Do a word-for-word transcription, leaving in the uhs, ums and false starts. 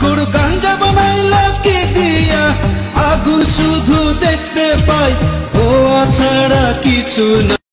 গুড় গাঞ্জা বানাইলা কি দিয়া, আগুন শুধু দেখতে পাই, ধোয়া ছাড়া কিছু না।